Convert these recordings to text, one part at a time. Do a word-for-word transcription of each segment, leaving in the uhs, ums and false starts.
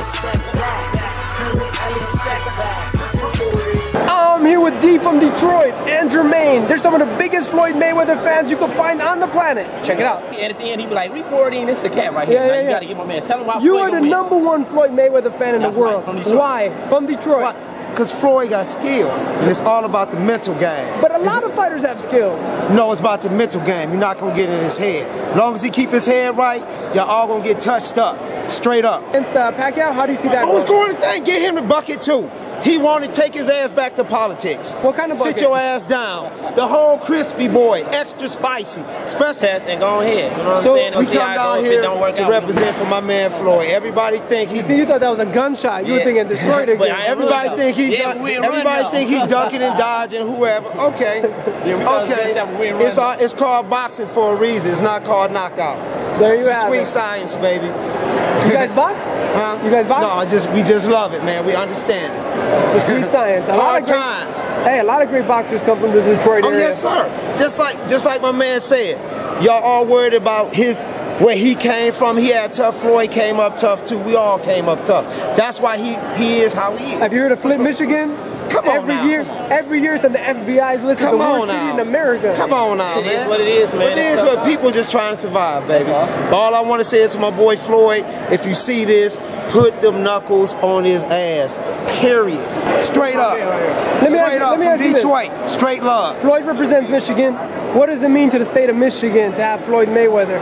I'm here with D from Detroit and Jermaine. They're some of the biggest Floyd Mayweather fans you could find on the planet. Check it out. And at the end, he be like, reporting, this the cat right here. Yeah, now yeah, you yeah. gotta get my man. Tell him why You Floyd are the number win. one Floyd Mayweather fan in That's the world. right, from Detroit. Why? From Detroit. Because Floyd got skills, and it's all about the mental game. But a It's- lot of fighters have skills. No, it's about the mental game. You're not gonna get in his head. As long as he keep his head right, y'all all gonna get touched up, straight up. Against uh, Pacquiao, how do you see that? Who's going? going to think? Get him the bucket too. He wanted to take his ass back to politics. What kind of bucket? Sit your ass down. The whole crispy boy, extra spicy. Special. Test and go ahead. You know what I'm So, saying? Don't We see come how it down go if here it don't work to out. represent for my man Floyd. Everybody think he. See, you thought that was a gunshot. You were Yeah. thinking Detroit But again. I ain't Everybody run, think he. though. Yeah, duck- we ain't run, everybody though. think he ducking and dodging whoever. Okay. Yeah, we thought it was okay. good, but we ain't run, It's all, it's called boxing for a reason. It's not called knockout. There you It's a have sweet it. science, baby. You guys box? Huh? You guys box? No, just we just love it, man. We understand it. It's sweet science. A lot Hard of great, times. Hey, a lot of great boxers come from the Detroit Oh area. yes, sir. Just like just like my man said, y'all all worried about his where he came from. He had tough. Floyd came up tough too. We all came up tough. That's why he he is how he is. Have you heard of Flint, Michigan? Come on every now. year, every year it's on the F B I's list of Come the on worst city now. in America. Come on now, It man. is what it is, man. It It's is tough. what people just trying to survive, baby. That's all. All I want to say is to my boy Floyd, if you see this, put them knuckles on his ass. Period. Straight up. Let me Straight ask you- up let me from ask you this. Detroit. Straight love. Floyd represents Michigan. What does it mean to the state of Michigan to have Floyd Mayweather?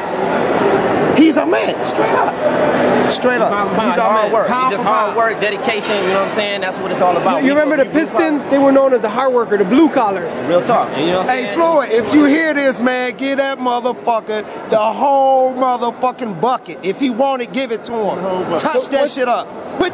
He's a man. Straight up. Straight up. Pound for He's pound, our hard man. work. Pound It's just for hard pound. work, dedication, you know what I'm saying? That's what it's all about. You, you We- remember the we blue Pistons? collar. They were known as the hard worker, the blue collars. Real talk. You know what I'm Hey saying? Floyd, if you hear this, man, give that motherfucker the whole motherfucking bucket. If he want it, give it to him. Touch that shit up. Put